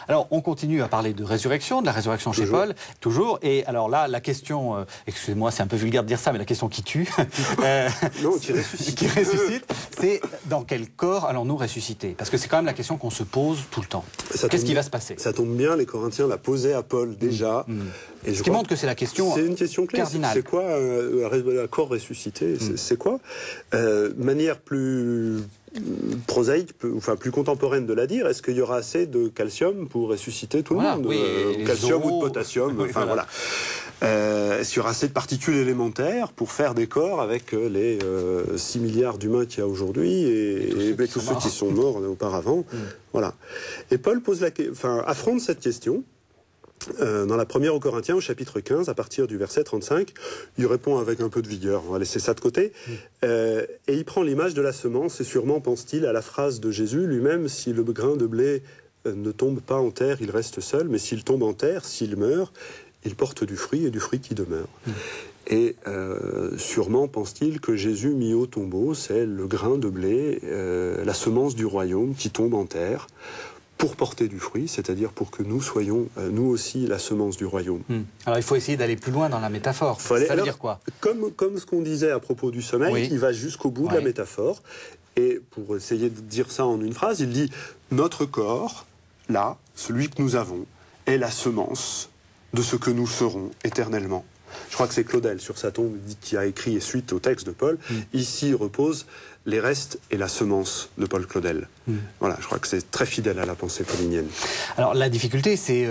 Alors, on continue à parler de la résurrection chez Paul, toujours. Et alors là, la question, excusez-moi, c'est un peu vulgaire de dire ça, mais la question qui tue, non, qui ressuscite, c'est dans quel corps allons-nous ressusciter? Parce que c'est quand même la question qu'on se pose tout le temps. Qu'est-ce qui va se passer? Ça tombe bien, les Corinthiens la posaient à Paul déjà. Et ce qui montre que c'est la question C'est une question clé. C'est quoi un corps ressuscité? C'est quoi manière plus prosaïque, plus contemporaine de la dire, est-ce qu'il y aura assez de calcium pour ressusciter tout le monde? Calcium ou de potassium, enfin voilà. Est-ce qu'il y aura assez de particules élémentaires pour faire des corps avec les 6 milliards d'humains qu'il y a aujourd'hui et tous ceux qui sont morts auparavant? Voilà. Et Paul affronte cette question. Dans la première aux Corinthiens, au chapitre 15, à partir du verset 35, il répond avec un peu de vigueur, on va laisser ça de côté, et il prend l'image de la semence, et sûrement pense-t-il à la phrase de Jésus lui-même, si le grain de blé ne tombe pas en terre, il reste seul, mais s'il tombe en terre, s'il meurt, il porte du fruit, et du fruit qui demeure. Et sûrement pense-t-il que Jésus mis au tombeau, c'est le grain de blé, la semence du royaume qui tombe en terre, pour porter du fruit, c'est-à-dire pour que nous soyons, nous aussi, la semence du royaume. Alors il faut essayer d'aller plus loin dans la métaphore. Ça veut dire quoi? Comme ce qu'on disait à propos du sommeil, il va jusqu'au bout de la métaphore. Et pour essayer de dire ça en une phrase, il dit « Notre corps, là, celui que nous avons, est la semence de ce que nous serons éternellement. » Je crois que c'est Claudel, sur sa tombe, qui a écrit, suite au texte de Paul, ici repose les restes et la semence de Paul Claudel. Voilà, je crois que c'est très fidèle à la pensée paulinienne. Alors la difficulté, c'est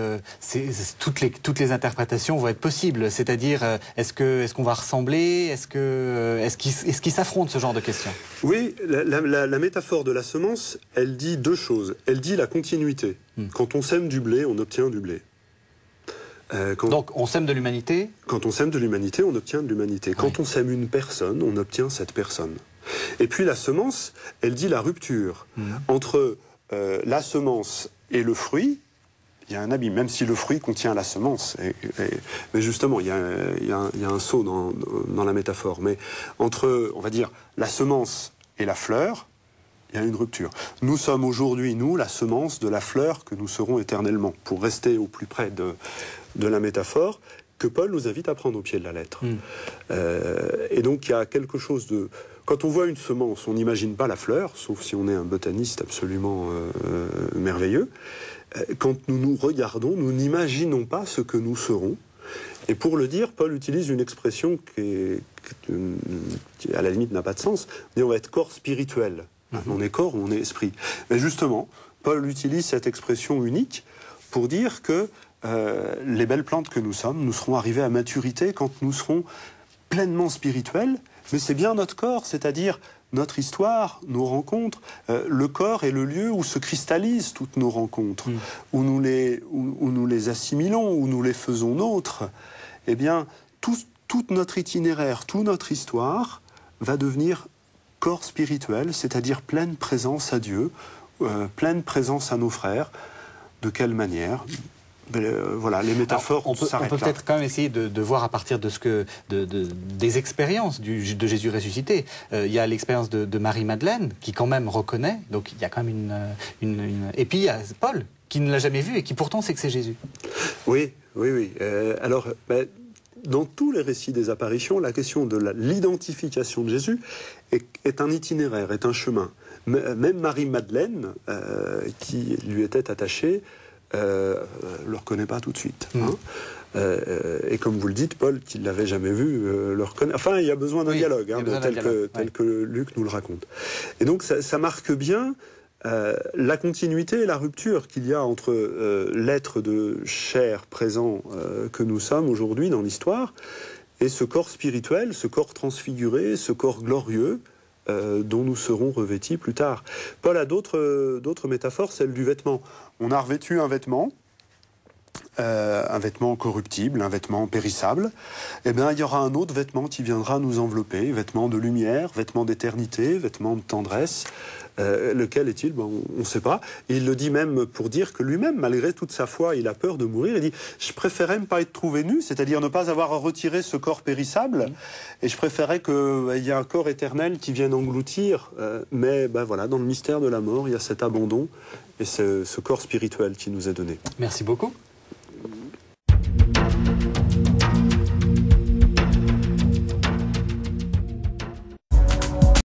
toutes les interprétations vont être possibles. C'est-à-dire, est-ce qu'on va ressembler? Est-ce qu'ils s'affrontent, ce genre de questions? Oui, la métaphore de la semence, elle dit deux choses. Elle dit la continuité. Quand on sème du blé, on obtient du blé. Donc on sème de l'humanité? Quand on sème de l'humanité, on obtient de l'humanité. Quand on sème une personne, on obtient cette personne. Et puis la semence, elle dit la rupture. Entre la semence et le fruit, il y a un abîme, même si le fruit contient la semence. Mais justement, il y a un saut dans la métaphore. Mais entre, on va dire, la semence et la fleur, il y a une rupture. Nous sommes aujourd'hui, nous, la semence de la fleur que nous serons éternellement. Pour rester au plus près de la métaphore, que Paul nous invite à prendre au pied de la lettre. Et donc, il y a quelque chose de... Quand on voit une semence, on n'imagine pas la fleur, sauf si on est un botaniste absolument merveilleux. Quand nous nous regardons, nous n'imaginons pas ce que nous serons. Et pour le dire, Paul utilise une expression qui à la limite, n'a pas de sens. Mais on va être corps spirituel. On est corps ou on est esprit. Mais justement, Paul utilise cette expression unique pour dire que les belles plantes que nous sommes, nous serons arrivés à maturité quand nous serons pleinement spirituels. Mais c'est bien notre corps, c'est-à-dire notre histoire, nos rencontres. Le corps est le lieu où se cristallisent toutes nos rencontres, où nous les assimilons, où nous les faisons nôtres. Eh bien, tout notre itinéraire, toute notre histoire va devenir corps spirituel, c'est-à-dire pleine présence à Dieu, pleine présence à nos frères. De quelle manière ? Voilà, les métaphores. Alors, on peut peut-être quand même essayer de voir à partir de des expériences de Jésus ressuscité. Il y a l'expérience de Marie-Madeleine qui quand même reconnaît, donc il y a quand même et puis il y a Paul qui ne l'a jamais vu et qui pourtant sait que c'est Jésus. Oui. Alors, dans tous les récits des apparitions, la question de l'identification de Jésus est un itinéraire, est un chemin. Même Marie-Madeleine, qui lui était attachée, le reconnaît pas tout de suite. Et comme vous le dites, Paul, qui ne l'avait jamais vu, le reconnaît. Enfin, il y a besoin d'un dialogue, tel que Luc nous le raconte. Et donc, ça marque bien la continuité et la rupture qu'il y a entre l'être de chair présent que nous sommes aujourd'hui dans l'histoire et ce corps spirituel, ce corps transfiguré, ce corps glorieux dont nous serons revêtis plus tard. Paul a d'autres métaphores, celle du vêtement. On a revêtu un vêtement, un vêtement corruptible, un vêtement périssable, eh bien, il y aura un autre vêtement qui viendra nous envelopper, vêtement de lumière, vêtement d'éternité, vêtement de tendresse. Lequel est-il? On ne sait pas. Et il le dit même pour dire que lui-même, malgré toute sa foi, il a peur de mourir. Il dit « Je préférais ne pas être trouvé nu, c'est-à-dire ne pas avoir à retirer ce corps périssable, et je préférais qu'il y ait un corps éternel qui vienne engloutir. Mais voilà, dans le mystère de la mort, il y a cet abandon et ce corps spirituel qui nous est donné. » Merci beaucoup.